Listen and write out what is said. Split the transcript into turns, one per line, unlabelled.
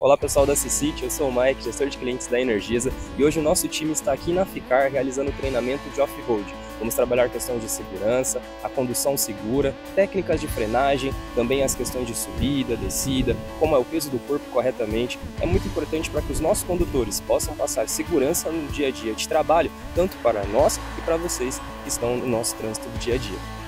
Olá pessoal da C-City, eu sou o Mike, gestor de clientes da Energisa, e hoje o nosso time está aqui na FICAR realizando o treinamento de off-road. Vamos trabalhar questões de segurança, a condução segura, técnicas de frenagem, também as questões de subida, descida, como é o peso do corpo corretamente. É muito importante para que os nossos condutores possam passar segurança no dia a dia de trabalho, tanto para nós e para vocês que estão no nosso trânsito do dia a dia.